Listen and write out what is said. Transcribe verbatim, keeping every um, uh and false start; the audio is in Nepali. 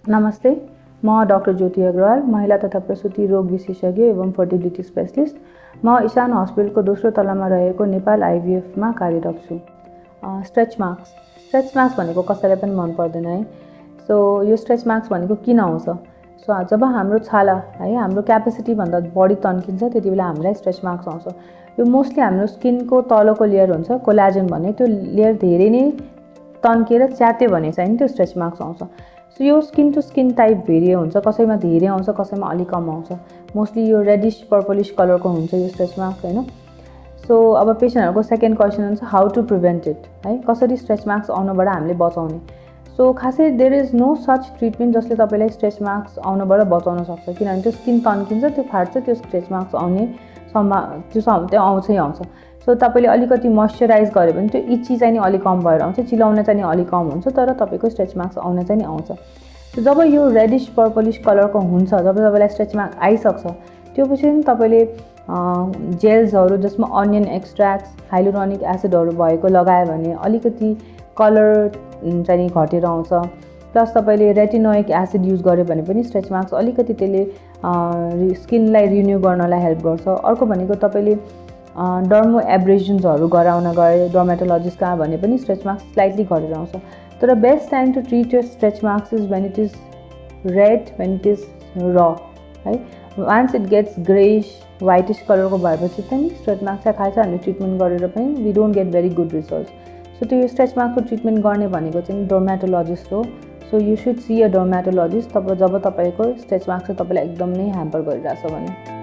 नमस्ते, म डाक्टर ज्योति अग्रवाल, महिला तथा प्रसूति रोग विशेषज्ञ एवं फर्टिलिटी स्पेशलिस्ट। म इशान हस्पिटलको दोस्रो तलामा रहेको नेपाल आइभीएफमा कार्यरत छु। स्ट्रेच मार्क्स स्ट्रेच मार्क्स भनेको कसैलाई पनि मन पर्दैन है। सो यो स्ट्रेच मार्क्स भनेको किन आउँछ? सो जब हाम्रो छाला है हाम्रो क्यापेसिटी भन्दा बढी तन्किन्छ त्यति बेला हामीलाई स्ट्रेच मार्क्स आउँछ। यो मोस्टली हाम्रो स्किनको तलको लेयर हुन्छ, कोलाजन भन्ने, त्यो लेयर धेरै नै तन्केर च्यात्यो भने चाहिँ त्यो स्ट्रेच मार्क्स आउँछ। सो यो skin to skin type vary हुन्छ, कसैमा धेरै आउँछ, कसैमा अलिक कम आउँछ। मोस्टली यो रेडिश पर्पलिश कलरको हुन्छ यो स्ट्रेच मार्क्स हैन। सो अब पेशेन्टहरुको सेकेन्ड क्वेसन हुन्छ हाउ टु प्रिभेन्ट इट है, कसरी स्ट्रेच मार्क्स आउनबाट हामीले बचाउने। सो खासै there is no such treatment जसले तपाईलाई स्ट्रेच मार्क्स आउनबाट बचाउन सक्छ, किनभने त्यो स्किन तन्किन्छ, त्यो फाट्छ, त्यो स्ट्रेच मार्क्स आउने सम्भा त्यो त्यो आउँछै आउँछ। सो तपाईले अलिकति मोइस्चराइज गर्यो भने त्यो इची चाहिँ नि अलिक कम भएर आउँछ, चिलाउन चाहिँ नि अलिक कम हुन्छ, तर तपाईको स्ट्रेच मार्क्स आउन चाहिँ नि आउँछ। सो जब यो रेडिश पर्पलिश कलरको हुन्छ, जब तपाईलाई स्ट्रेच मार्क्स आइसक्छ, त्यो पछि नि तपाईले जेल्सहरु जसमा अनियन एक्सट्र्याक्ट्स, हाइलुरोनिक एसिडहरु भएको लगायो भने अलिकति कलर चाहिँ घटेर आउँछ। प्लस तपाईले रेटिनोइक एसिड युज गर्यो भने पनि स्ट्रेच मार्क्स अलिकति त्यसले स्किनलाई रिन्यू गर्नलाई हेल्प गर्छ। अर्को भनेको तपाईले डर्मो एब्रेजन्सहरु गराउन गए डर्मेटोलोजिस्ट कहाँ भने पनि स्ट्रेच मार्क्स स्लाइटली घटेर आउँछ। तर best time to treat your stretch marks is when it is red, when it is र है। Once it gets grayish whitish कलरको भएपछि चाहिँ स्ट्रेच मार्क्स चाहिँ खासै हामीले ट्रिटमेन्ट गरेर पनि we don't get very good results. So त्यो स्ट्रेच मार्क्सको ट्रिटमेन्ट गर्ने भनेको चाहिँ डर्मेटोलोजिस्ट हो। So you should see a dermatologist तब जब तपाईको स्ट्रेच मार्क्स चाहिँ तपाईलाई एकदम नै ह्याम्पर गरिरहेछ भने।